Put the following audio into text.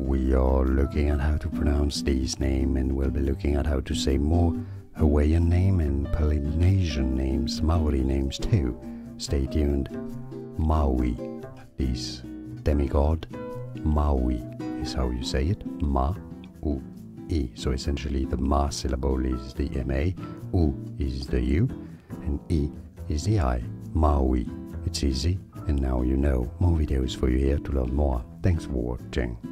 we are looking at how to pronounce these names, and we'll be looking at how to say more Hawaiian name and Polynesian names, Maori names too. Stay tuned. Maui, this demigod. Maui is how you say it. Ma-u-i. So essentially the ma syllable is the M-A, u is the U, and I is the I. Maui. It's easy, and now you know. More videos for you here to learn more. Thanks for watching.